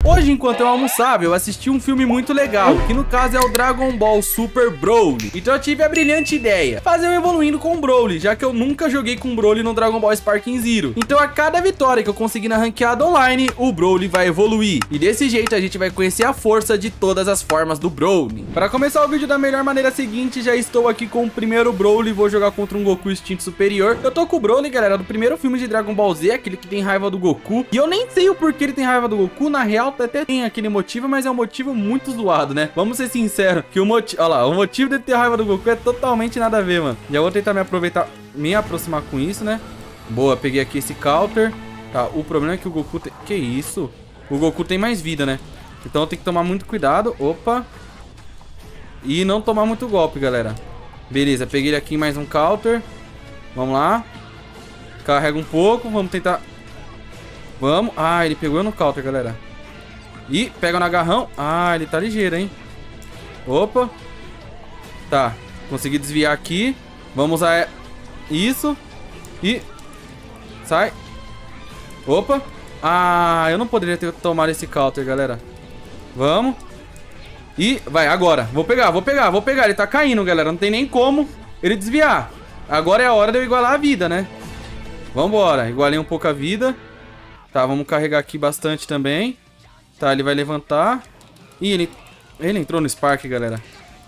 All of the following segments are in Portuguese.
Hoje, enquanto eu almoçava, eu assisti um filme muito legal, que no caso é o Dragon Ball Super Broly. Então eu tive a brilhante ideia, fazer um evoluindo com o Broly, já que eu nunca joguei com o Broly no Dragon Ball Sparking Zero. Então a cada vitória que eu conseguir na ranqueada online, o Broly vai evoluir. E desse jeito a gente vai conhecer a força de todas as formas do Broly. Para começar o vídeo da melhor maneira seguinte, já estou aqui com o primeiro Broly, vou jogar contra um Goku Instinto Superior. Eu tô com o Broly, galera, do primeiro filme de Dragon Ball Z, aquele que tem raiva do Goku. E eu nem sei o porquê ele tem raiva do Goku, na real até tem aquele motivo, mas é um motivo muito zoado, né? Vamos ser sinceros, que o motivo, olha lá, o motivo dele ter raiva do Goku é totalmente nada a ver, mano. Já vou tentar me aproximar com isso, né? Boa, peguei aqui esse counter. Tá, o problema é que o Goku tem... Que isso? O Goku tem mais vida, né? Então eu tenho que tomar muito cuidado. Opa. E não tomar muito golpe, galera. Beleza, peguei ele aqui em mais um counter. Vamos lá. Carrega um pouco, vamos tentar... Vamos. Ah, ele pegou eu no counter, galera. Ih, pega no agarrão. Ah, ele tá ligeiro, hein? Opa. Tá, consegui desviar aqui. Vamos usar isso. E... Sai. Opa. Ah, eu não poderia ter tomado esse counter, galera. Vamos. E vai, agora. Vou pegar. Ele tá caindo, galera. Não tem nem como ele desviar. Agora é a hora de eu igualar a vida, né? Vambora. Igualei um pouco a vida. Tá, vamos carregar aqui bastante também. Tá, ele vai levantar. Ih, ele entrou no Spark, galera.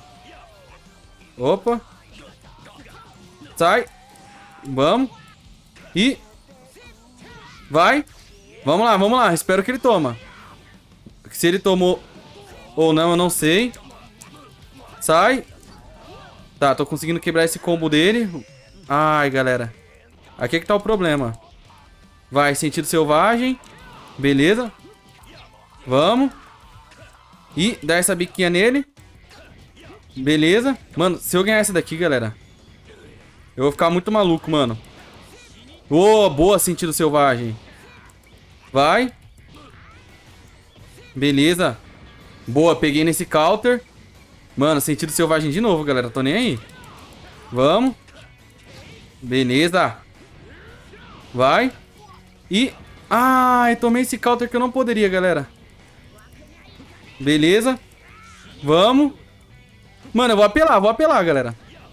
Opa. Sai. Vamos. E... Vai. Vamos lá. Espero que ele toma. Se ele tomou ou não, eu não sei. Sai. Tá, tô conseguindo quebrar esse combo dele. Ai, galera. Aqui é que tá o problema. Vai, sentido selvagem. Beleza. Vamos. E dá essa biquinha nele. Beleza. Mano, se eu ganhar essa daqui, galera, eu vou ficar muito maluco, mano. Oh, boa, sentido selvagem. Vai. Beleza. Boa, peguei nesse counter. Mano, sentido selvagem de novo, galera. Tô nem aí. Vamos. Beleza. Vai. E... Ai, tomei esse counter que eu não poderia, galera. Beleza. Vamos. Mano, eu vou apelar, galera.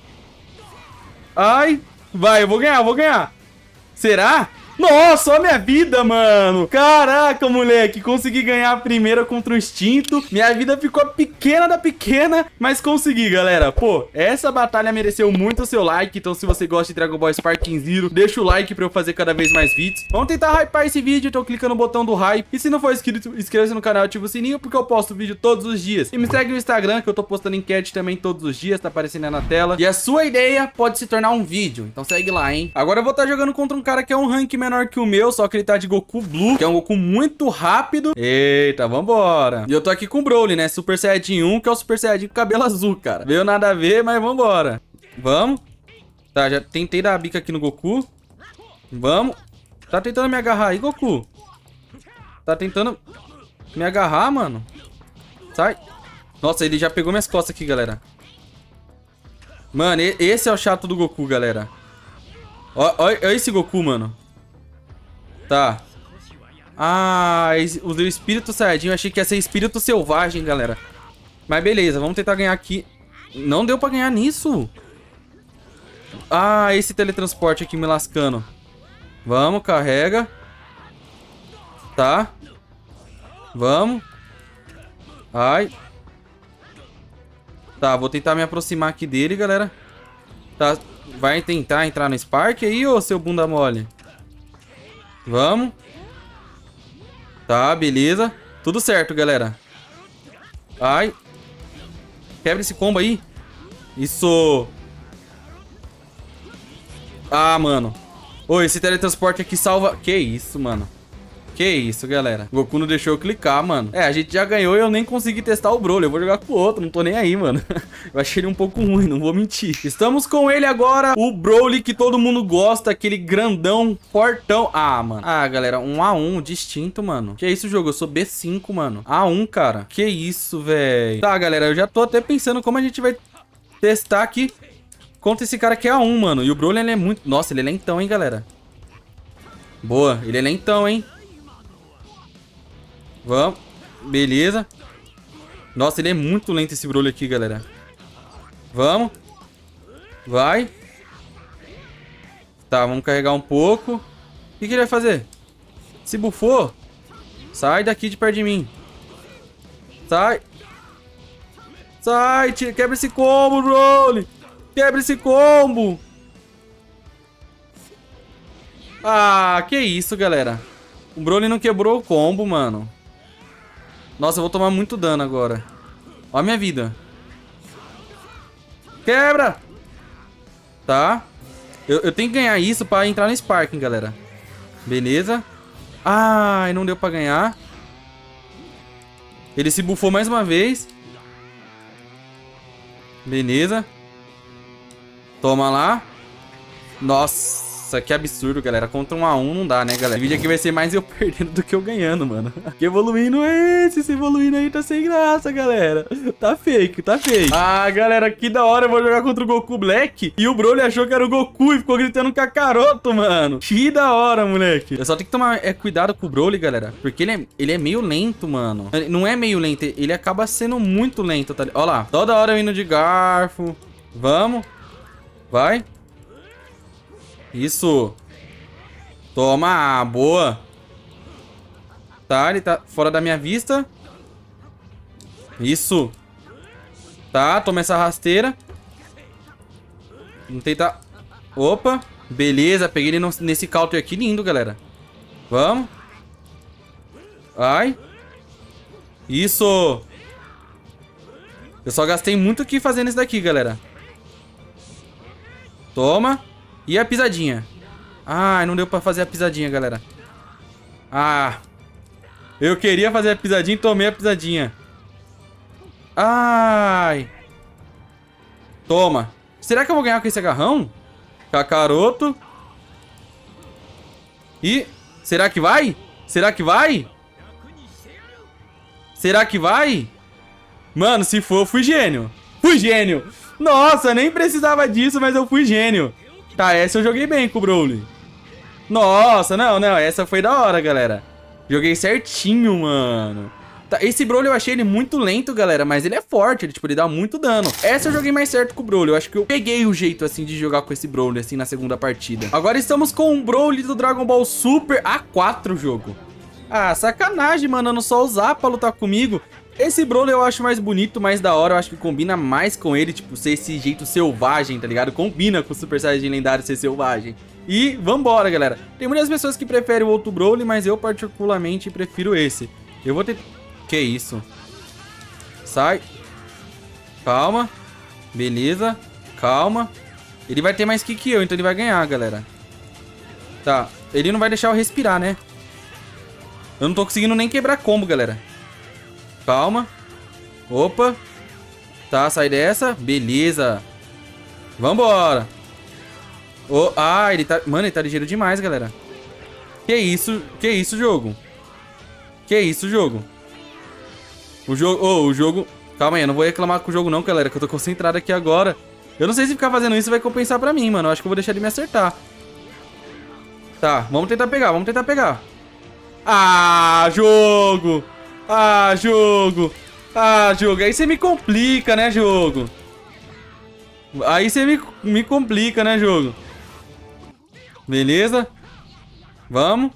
Ai. Vai, eu vou ganhar. Será? Nossa, olha a minha vida, mano. Caraca, moleque. Consegui ganhar a primeira contra o Instinto. Minha vida ficou pequena da pequena, mas consegui, galera. Pô, essa batalha mereceu muito o seu like. Então se você gosta de Dragon Ball Sparking Zero, deixa o like pra eu fazer cada vez mais vídeos. Vamos tentar hypar esse vídeo, então clica no botão do hype. E se não for inscrito, inscreva-se no canal e ativa o sininho, porque eu posto vídeo todos os dias. E me segue no Instagram, que eu tô postando enquete também todos os dias, tá aparecendo aí na tela. E a sua ideia pode se tornar um vídeo, então segue lá, hein. Agora eu vou estar jogando contra um cara que é um rank menor que o meu, só que ele tá de Goku Blue, que é um Goku muito rápido. Eita, vambora. E eu tô aqui com o Broly, né? Super Saiyajin 1, que é o Super Saiyajin com cabelo azul, cara. Veio nada a ver, mas vambora. Vamos. Tá, já tentei dar a bica aqui no Goku. Vamos. Tá tentando me agarrar aí, Goku. Tá tentando me agarrar, mano. Sai. Nossa, ele já pegou minhas costas aqui, galera. Mano, esse é o chato do Goku, galera. Olha esse Goku, mano. Tá. Ah, usei o Espírito Saiyajin. Eu achei que ia ser Espírito Selvagem, galera. Mas beleza, vamos tentar ganhar aqui. Não deu pra ganhar nisso. Ah, esse teletransporte aqui me lascando. Vamos, carrega. Tá. Vamos. Ai. Tá, vou tentar me aproximar aqui dele, galera. Tá, vai tentar entrar no Spark aí, ô seu bunda mole? Vamos. Tá, beleza. Tudo certo, galera. Ai. Quebra esse combo aí. Isso. Ah, mano. Ô, esse teletransporte aqui salva... Que isso, mano. Que isso, galera. O Goku não deixou eu clicar, mano. É, a gente já ganhou e eu nem consegui testar o Broly. Eu vou jogar com o outro, não tô nem aí, mano. Eu achei ele um pouco ruim, não vou mentir. Estamos com ele agora, o Broly que todo mundo gosta, aquele grandão, fortão. Ah, mano. Ah, galera, um A1 distinto, mano. Que isso, jogo? Eu sou B5, mano. A1, cara. Que isso, velho. Tá, galera, eu já tô até pensando como a gente vai testar aqui contra esse cara que é A1, mano. E o Broly, ele é muito... Nossa, ele é lentão, hein, galera. Boa, ele é lentão, hein. Vamos. Beleza. Nossa, ele é muito lento esse Broly aqui, galera. Vamos. Vai. Tá, vamos carregar um pouco. O que ele vai fazer? Se bufou? Sai daqui de perto de mim. Sai. Sai, quebra esse combo, Broly. Quebra esse combo. Ah, que isso, galera. O Broly não quebrou o combo, mano. Nossa, eu vou tomar muito dano agora. Ó a minha vida. Quebra. Tá. Eu tenho que ganhar isso pra entrar no Sparking, galera. Beleza. Ai, não deu pra ganhar. Ele se bufou mais uma vez. Beleza. Toma lá. Nossa, que absurdo, galera. Contra 1 a 1 não dá, né, galera? O vídeo aqui vai ser mais eu perdendo do que eu ganhando, mano. Que evoluindo é esse? Esse evoluindo aí tá sem graça, galera. Tá fake, tá fake. Ah, galera, que da hora. Eu vou jogar contra o Goku Black. E o Broly achou que era o Goku e ficou gritando Kakaroto, mano. Que da hora, moleque. Eu só tenho que tomar cuidado com o Broly, galera. Porque ele é meio lento, mano. Ele não é meio lento, ele acaba sendo muito lento, tá? Ó lá, toda hora eu indo de garfo. Vamos. Vai. Isso. Toma, boa. Tá, ele tá fora da minha vista. Isso. Tá, toma essa rasteira. Vamos tentar. Opa, beleza, peguei ele nesse counter aqui, lindo, galera. Vamos. Ai. Isso. Eu só gastei muito aqui fazendo isso daqui, galera. Toma. E a pisadinha? Ai, não deu pra fazer a pisadinha, galera. Ah. Eu queria fazer a pisadinha e tomei a pisadinha. Ai. Toma. Será que eu vou ganhar com esse agarrão? Kakaroto. E... será que vai? Será que vai? Será que vai? Mano, se for, eu fui gênio. Fui gênio. Nossa, nem precisava disso, mas eu fui gênio. Tá, essa eu joguei bem com o Broly. Nossa, não, essa foi da hora, galera. Joguei certinho, mano. Tá, esse Broly eu achei ele muito lento, galera, mas ele é forte, ele dá muito dano. Essa eu joguei mais certo com o Broly, eu acho que eu peguei o jeito, assim, de jogar com esse Broly, assim, na segunda partida. Agora estamos com o Broly do Dragon Ball Super A4 jogo. Ah, sacanagem, mano, eu não só usar pra lutar comigo. Esse Broly eu acho mais bonito, mais da hora. Eu acho que combina mais com ele, tipo, ser esse jeito selvagem, tá ligado? Combina com o Super Saiyajin lendário ser selvagem. E vambora, galera. Tem muitas pessoas que preferem o outro Broly, mas eu particularmente prefiro esse. Eu vou ter... Que isso? Sai. Calma. Beleza. Calma. Ele vai ter mais que eu, então ele vai ganhar, galera. Tá. Ele não vai deixar eu respirar, né? Eu não tô conseguindo nem quebrar combo, galera. Calma. Opa. Tá, sai dessa. Beleza. Vambora. Oh, ah, ele tá... Mano, ele tá ligeiro demais, galera. Que isso, jogo? Que isso, jogo? O jogo... Oh, o jogo... Calma aí, eu não vou reclamar com o jogo não, galera, que eu tô concentrado aqui agora. Eu não sei se ficar fazendo isso vai compensar pra mim, mano. Eu acho que eu vou deixar ele me acertar. Tá, vamos tentar pegar, vamos tentar pegar. Ah, jogo! Ah, jogo! Ah, jogo! Aí você me complica, né, jogo? Aí você me complica, né, jogo? Beleza? Vamos.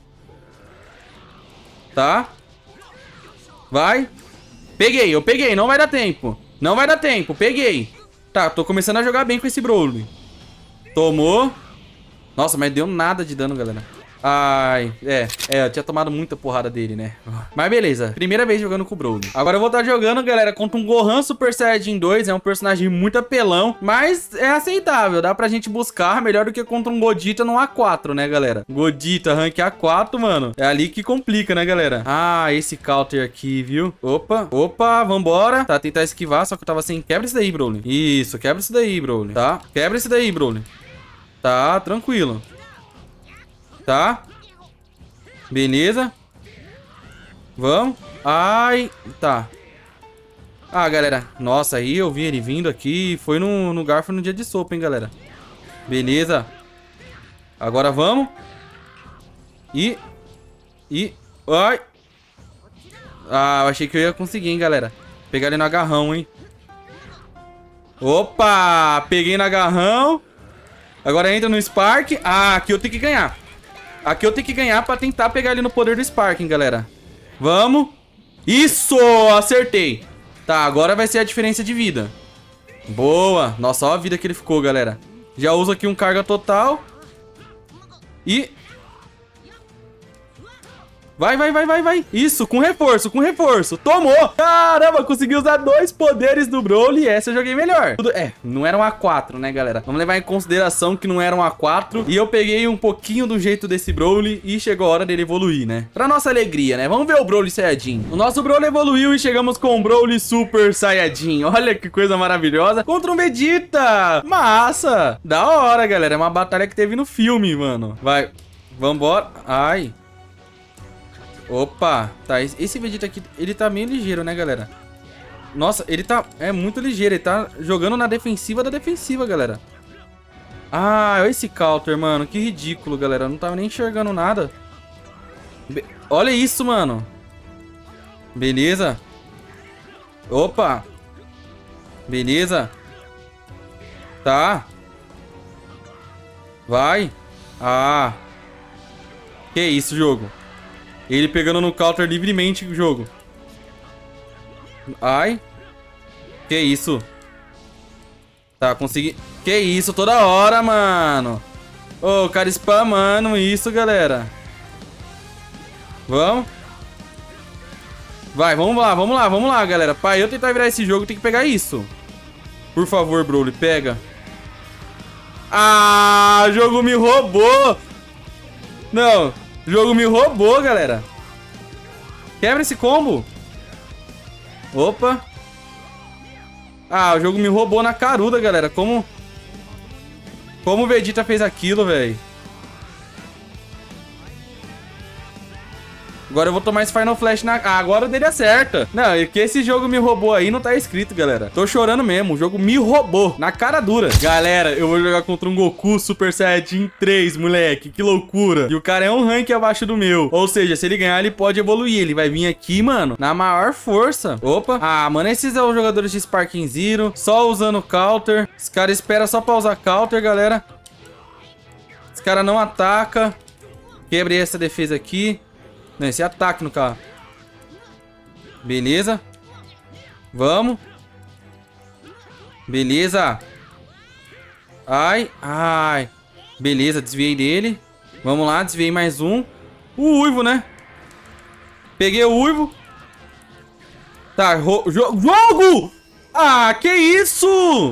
Tá. Vai. Peguei, eu peguei. Não vai dar tempo. Não vai dar tempo. Peguei. Tá, tô começando a jogar bem com esse Broly. Tomou. Nossa, mas deu nada de dano, galera. Ai, eu tinha tomado muita porrada dele, né? Mas beleza, primeira vez jogando com o Broly. Agora eu vou estar jogando, galera, contra um Gohan Super Saiyajin 2. É um personagem muito apelão, mas é aceitável. Dá pra gente buscar melhor do que contra um Godita no A4, né, galera? Godita, rank A4, mano. É ali que complica, né, galera? Ah, esse counter aqui, viu? Opa, opa, vambora. Tá, tentar esquivar, só que eu tava sem... Quebra isso daí, Broly. Isso, quebra isso daí, Broly. Tá, quebra isso daí, Broly. Tá, tranquilo. Tá. Beleza. Vamos. Ai. Tá. Ah, galera. Nossa, aí eu vi ele vindo aqui. Foi no garfo no dia de sopa, hein, galera. Beleza. Agora vamos. Ai. Ah, eu achei que eu ia conseguir, hein, galera. Pegar ele no agarrão, hein. Opa! Peguei no agarrão. Agora entra no Spark. Ah, aqui eu tenho que ganhar. Aqui eu tenho que ganhar pra tentar pegar ele no poder do Spark, hein, galera. Vamos. Isso! Acertei. Tá, agora vai ser a diferença de vida. Boa. Nossa, olha a vida que ele ficou, galera. Já uso aqui um carga total. E... Vai, vai, vai, vai, vai. Isso, com reforço, com reforço. Tomou. Caramba, consegui usar 2 poderes do Broly e essa eu joguei melhor. Não era um A4, né, galera? Vamos levar em consideração que não era um A4. E eu peguei um pouquinho do jeito desse Broly e chegou a hora dele evoluir, né? Pra nossa alegria, né? Vamos ver o Broly Saiyajin. O nosso Broly evoluiu e chegamos com o Broly Super Saiyajin. Olha que coisa maravilhosa. Contra um Vegeta. Massa. Da hora, galera. É uma batalha que teve no filme, mano. Vai. Vambora. Ai. Opa, tá, esse Vegeta aqui, ele tá meio ligeiro, né, galera? Nossa, ele tá, muito ligeiro, ele tá jogando na defensiva da defensiva, galera. Ah, olha esse counter, mano, que ridículo, galera, eu não tava nem enxergando nada. Olha isso, mano. Beleza. Opa. Beleza. Tá. Vai. Ah. Que isso, jogo. Ele pegando no counter livremente o jogo. Ai. Que isso. Tá, consegui. Que isso, toda hora, mano. Ô, o cara spamando isso, galera. Vamos. Vai, vamos lá, vamos lá, vamos lá, galera. Pra eu tentar virar esse jogo, tem que pegar isso. Por favor, Broly, pega. Ah, o jogo me roubou. Não. O jogo me roubou, galera. Quebra esse combo. Opa. Ah, o jogo me roubou na caruda, galera. Como o Vegeta fez aquilo, velho. Agora eu vou tomar esse Final Flash na... Ah, agora o dele acerta. Não, é que esse jogo me roubou aí não tá escrito, galera. Tô chorando mesmo. O jogo me roubou. Na cara dura. Galera, eu vou jogar contra um Goku Super Saiyajin 3, moleque. Que loucura. E o cara é um rank abaixo do meu. Ou seja, se ele ganhar, ele pode evoluir. Ele vai vir aqui, mano, na maior força. Opa. Ah, mano, esses são os jogadores de Sparking Zero. Só usando counter. Os caras esperam só pra usar counter, galera. Os caras não atacam. Quebrei essa defesa aqui. Não, esse ataque no carro. Beleza. Vamos. Beleza. Ai, ai. Beleza, desviei dele. Vamos lá, desviei mais um. O Uivo, né? Peguei o Uivo. Tá, jogo! Ah, que isso?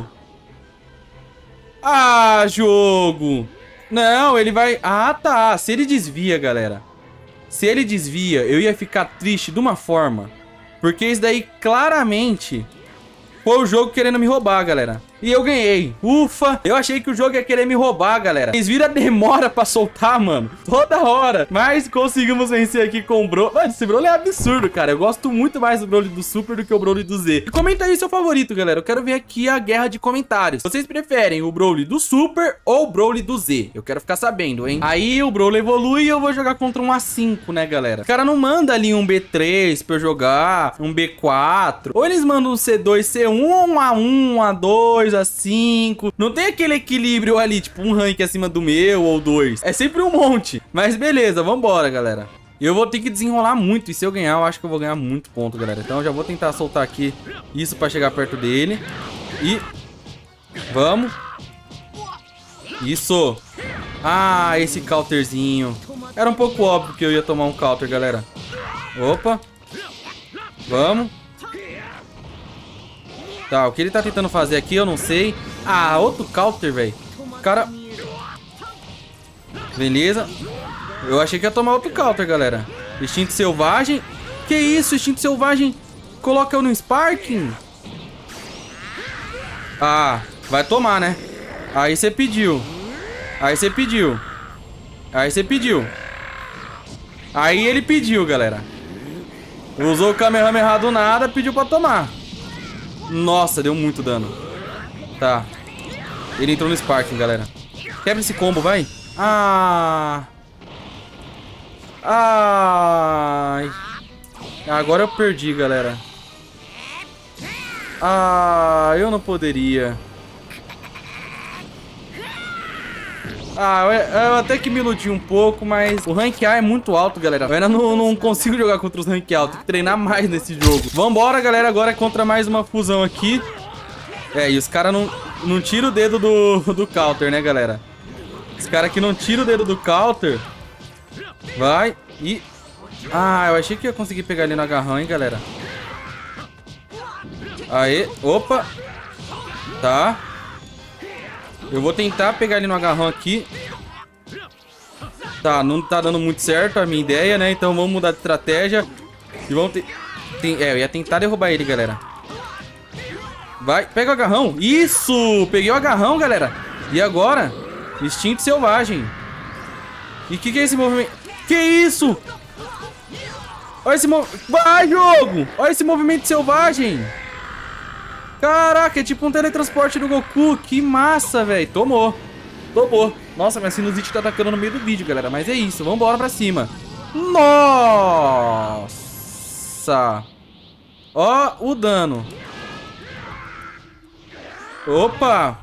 Ah, jogo. Não, ele vai... Ah, tá. Se ele desvia, galera. Se ele desvia, eu ia ficar triste de uma forma. Porque isso daí claramente foi o jogo querendo me roubar, galera. E eu ganhei. Ufa. Eu achei que o jogo ia querer me roubar, galera. Vocês viram a demora pra soltar, mano? Toda hora. Mas conseguimos vencer aqui com o Broly. Mano, esse Broly é absurdo, cara. Eu gosto muito mais do Broly do Super do que o Broly do Z. E comenta aí seu favorito, galera. Eu quero ver aqui a guerra de comentários. Vocês preferem o Broly do Super ou o Broly do Z? Eu quero ficar sabendo, hein? Aí o Broly evolui e eu vou jogar contra um A5, né, galera? O cara não manda ali um B3 pra eu jogar, um B4. Ou eles mandam um C2, C1, ou um A1, um A2, A5. Não tem aquele equilíbrio ali, tipo um rank acima do meu ou 2. É sempre um monte. Mas beleza, vambora, galera. Eu vou ter que desenrolar muito. E se eu ganhar, eu acho que eu vou ganhar muito ponto, galera. Então eu já vou tentar soltar aqui isso pra chegar perto dele. E... vamos. Isso. Ah, esse counterzinho. Era um pouco óbvio que eu ia tomar um counter, galera. Opa. Vamos. Tá, o que ele tá tentando fazer aqui, eu não sei. Ah, outro counter, velho. Cara... beleza. Eu achei que ia tomar outro counter, galera. Instinto Selvagem. Que isso, Instinto Selvagem? Coloca eu no Sparking. Ah, vai tomar, né? Aí você pediu. Aí você pediu. Aí você pediu. Aí ele pediu, galera. Usou o Kamehameha do nada, pediu pra tomar. Nossa, deu muito dano. Tá. Ele entrou no Sparking, galera. Quebra esse combo, vai. Ah. Ai. Agora eu perdi, galera. Ah, eu não poderia. Ah, eu até que me iludi um pouco, mas o rank A é muito alto, galera. Eu ainda não consigo jogar contra os rank altos. Tem que treinar mais nesse jogo. Vambora, galera, agora contra mais uma fusão aqui. É, e os caras não tiram o dedo do counter, né, galera? Os caras aqui não tiram o dedo do counter. Vai. E... Ah, eu achei que ia conseguir pegar ele no agarrão, hein, galera. Aê. Opa. Tá. Eu vou tentar pegar ele no agarrão aqui. Tá, não tá dando muito certo a minha ideia, né? Então vamos mudar de estratégia. E vamos eu ia tentar derrubar ele, galera. Vai, pega o agarrão. Isso! Peguei o agarrão, galera. E agora? Instinto selvagem. E o que é esse movimento? Que isso? Olha esse movimento. Vai, jogo! Olha esse movimento selvagem. Caraca, é tipo um teletransporte do Goku. Que massa, velho. Tomou. Nossa, minha sinusite tá atacando no meio do vídeo, galera. Mas é isso, vambora pra cima. Nossa. Ó o dano. Opa.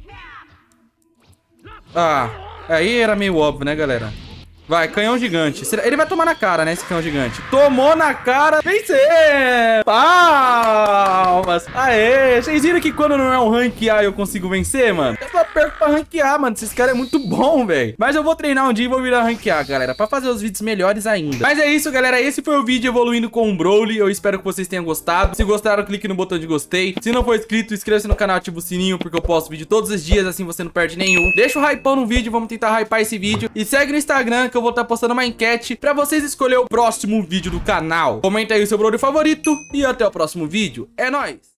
Ah, aí era meio óbvio, né, galera? Vai, canhão gigante. Ele vai tomar na cara, né, esse canhão gigante. Tomou na cara. Vencer! Palmas! Aê! Vocês viram que quando não é um rank A eu consigo vencer, mano? Eu só perco pra rank A, mano. Esse cara é muito bom, velho. Mas eu vou treinar um dia e vou virar rank A, galera, pra fazer os vídeos melhores ainda. Mas é isso, galera. Esse foi o vídeo evoluindo com o Broly. Eu espero que vocês tenham gostado. Se gostaram, clique no botão de gostei. Se não for inscrito, inscreva-se no canal, ativa o sininho, porque eu posto vídeo todos os dias, assim você não perde nenhum. Deixa o hypão no vídeo, vamos tentar hypar esse vídeo. E segue no Instagram, que eu vou estar postando uma enquete pra vocês escolher o próximo vídeo do canal. Comenta aí o seu Broly favorito e até o próximo vídeo. É nóis!